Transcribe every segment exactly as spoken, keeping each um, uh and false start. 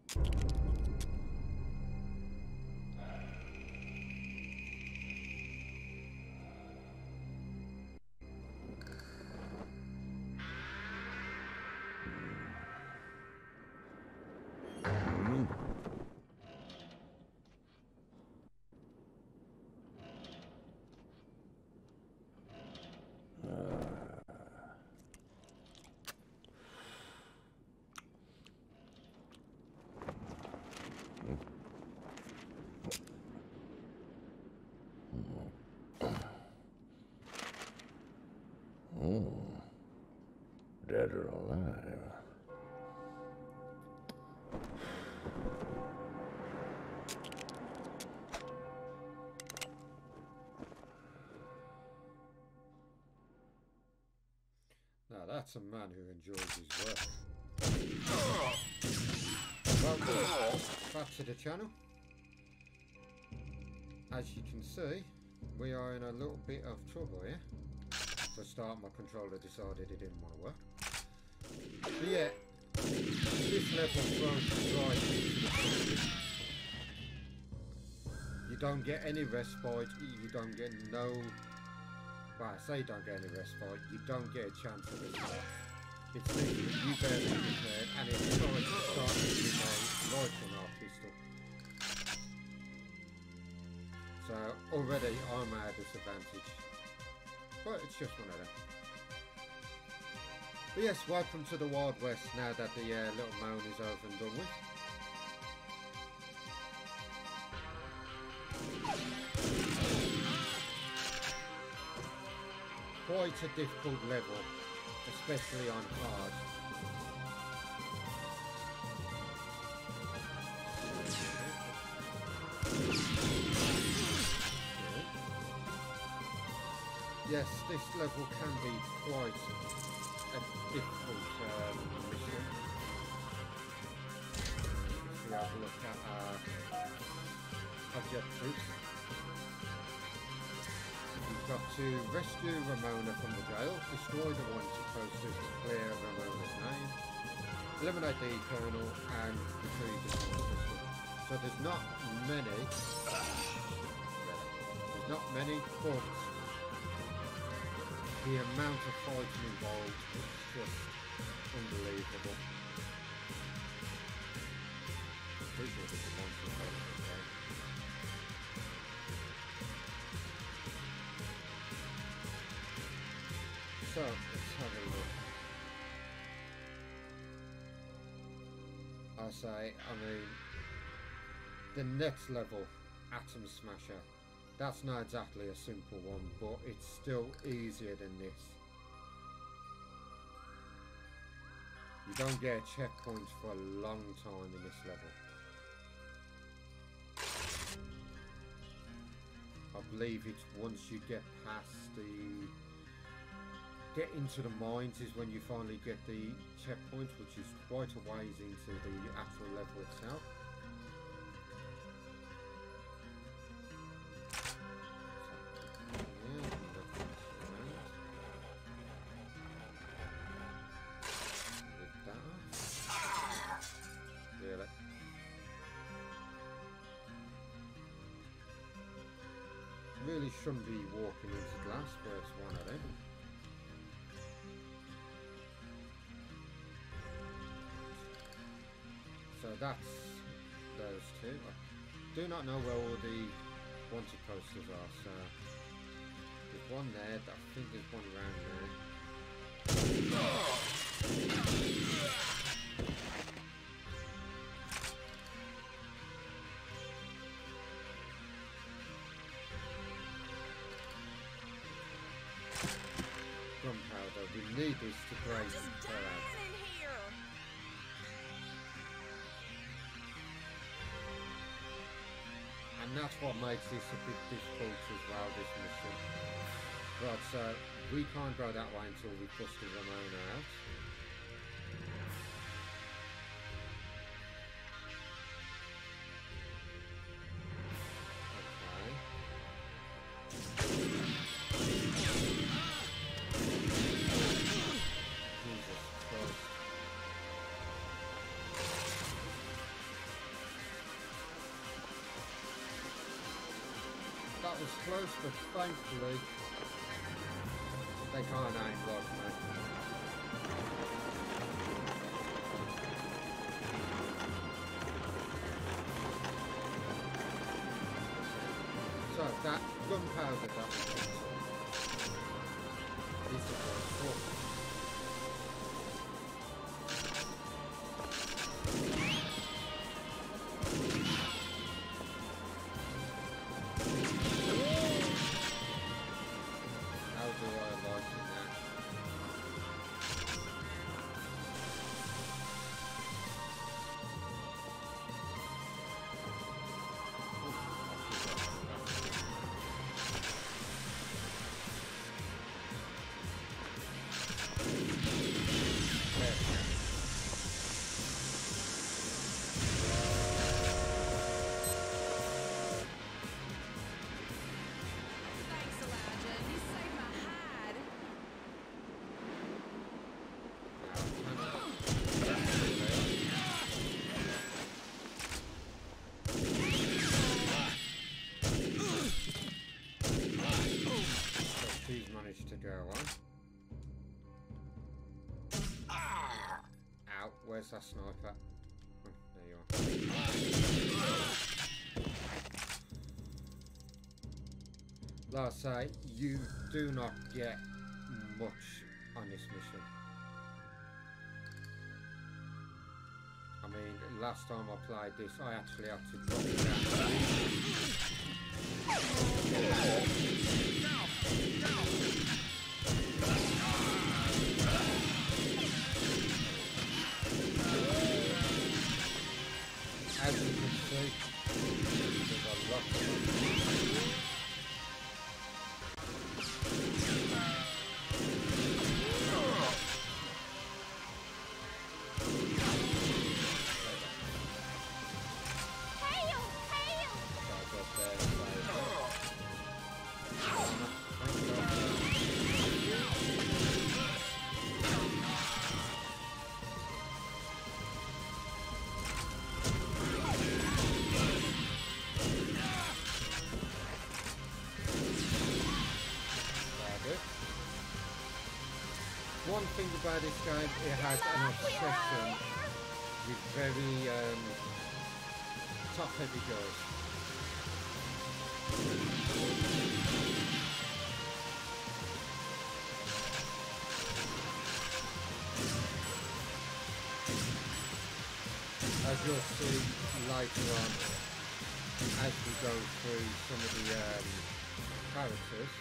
Dead or alive. Now that's a man who enjoys his work. Welcome back to the channel. As you can see, we are in a little bit of trouble here. For a start, my controller decided it didn't want to work. But yeah, this level throws you right into the trouble. You don't get any respite, you don't get no... Well, I say you don't get any respite, you don't get a chance at the start. It's literally you barely prepared, and it decides to start with a rifle or pistol. So already I'm at a disadvantage. But it's just one of them. But yes, welcome to the Wild West now that the uh, little moan is over and done with. Quite a difficult level, especially on hard. Yes, this level can be quite a difficult um, mission. If we have a look at our objectives. We've got to rescue Ramona from the jail, destroy the wanted posters to clear Ramona's name, eliminate the colonel, and retrieve the pistol. So there's not many, there's not many, but the amount of fighting involved is just unbelievable. Pretty sure this is a monster fight, okay? So, let's have a look. I say, I mean, the next level, Atom Smasher. That's not exactly a simple one, but it's still easier than this. You don't get a checkpoint for a long time in this level. I believe it's once you get past the... get into the mines is when you finally get the checkpoint, which is quite a ways into the actual level itself. Really shouldn't be walking into glass, but it's one of them. So that's those two. I do not know where all the wanted posters are, so there's one there, I think there's one around there. Gunpowder, we need this to break the tyrant. And that's what makes this a bit difficult as well, this mission. Right, so we can't go that way until we push the Ramona out. that was close, but thankfully they can't aim like me. So that gunpowder that we got is the first one. To go on. Ow, where's that sniper? Oh, there you are. Like I say, you do not get much on this mission. I mean, last time I played this, I actually had to drop it down. As you can see, there's a lot of them. Hail! Hail! One thing about this game, it has an obsession with very um, top-heavy girls. As you'll see later on, as we go through some of the um, characters.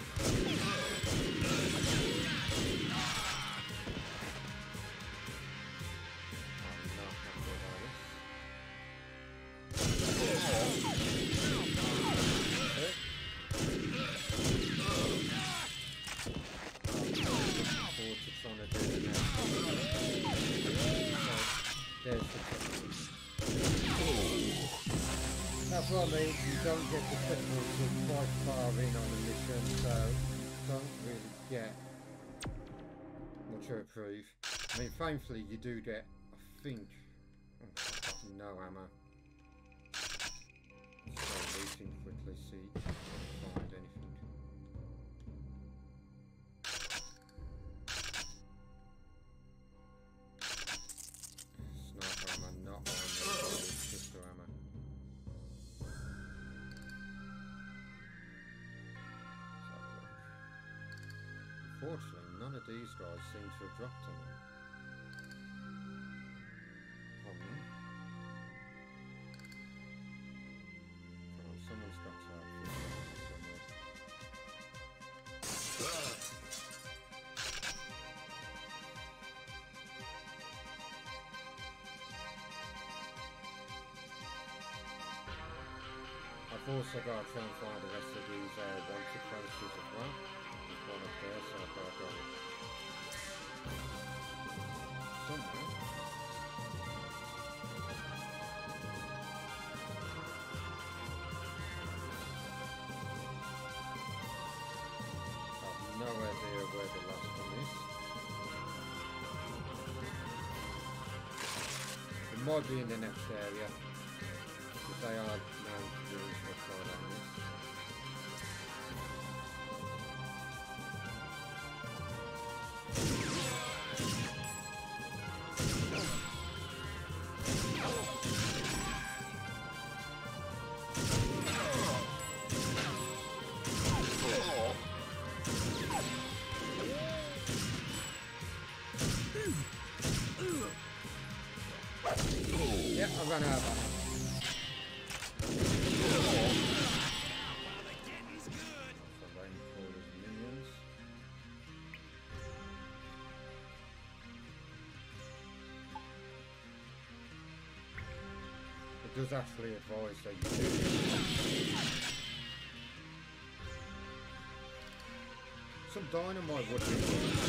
That's what I mean, you don't get the signals until quite far in on the mission, so don't really get much of a proof. I mean, thankfully you do get, I think, oh, no ammo. So we can quickly see if I can find anything. Sniper ammo, not on pistol ammo. Unfortunately, none of these guys seem to have dropped any. Problem. Come on, someone's got to have this somewhere. I've also got to try and find the rest of these uh, wanted posters as well. One up there, so I've got to go somewhere. I've no idea where the last one is. It might be in the next area, because they are known to do stuff like this. ran out of ammo. It does actually advise that you do. Some dynamite would be good.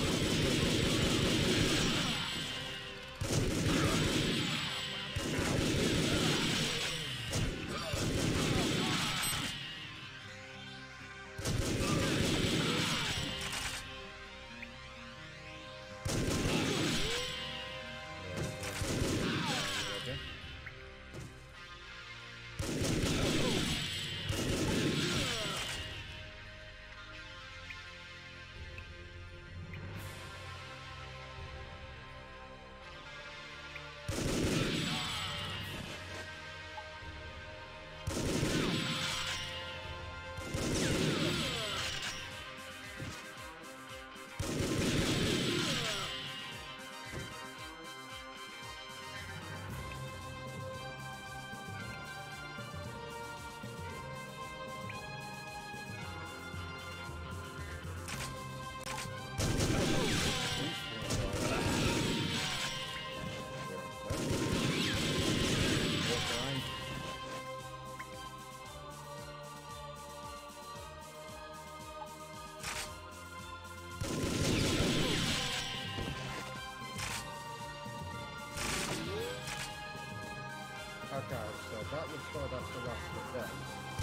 Okay, so that looks like that's the last of them.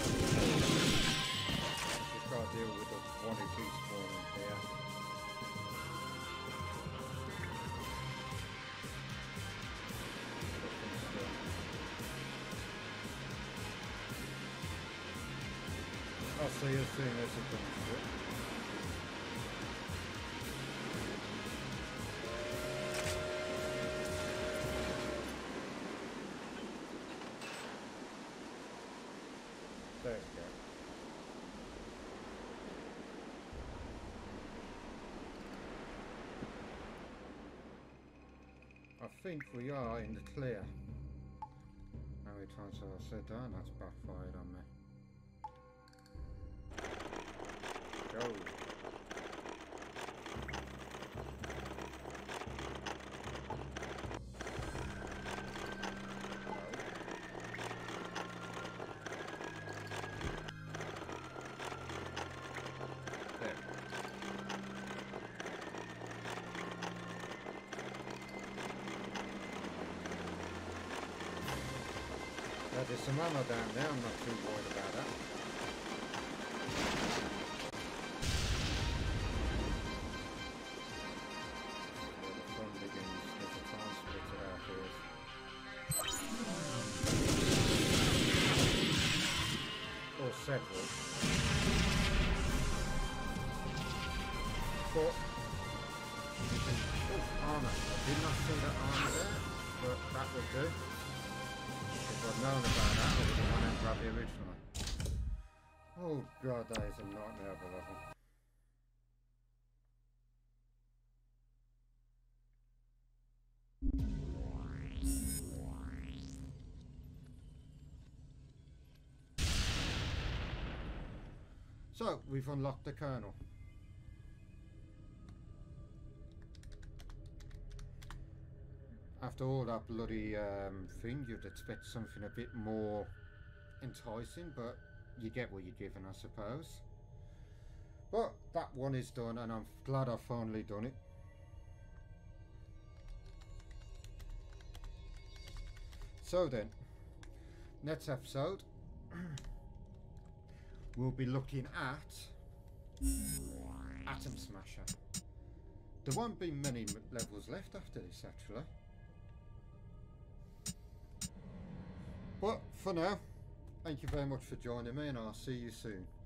Just got to deal with the one who keeps spawning here. I'll see you as soon as it comes through. There we go. I think we are in the clear. How many times have I said that? That's backfired on me. Go. There's some ammo down there, I'm not too worried about that. Where the fun begins, there's a time splitter out here. Or several. But, oh, armour. I did not see that armour there, but that would do. If I'd known about that, I would have run and grabbed the original. Oh god, that is a nightmare of a level. So, we've unlocked the kernel. After all that bloody um, thing, you'd expect something a bit more enticing, but you get what you're given, I suppose. But that one is done, and I'm glad I've finally done it. So then, next episode, we'll be looking at Atom Smasher. There won't be many levels left after this, actually. But for now, thank you very much for joining me, and I'll see you soon.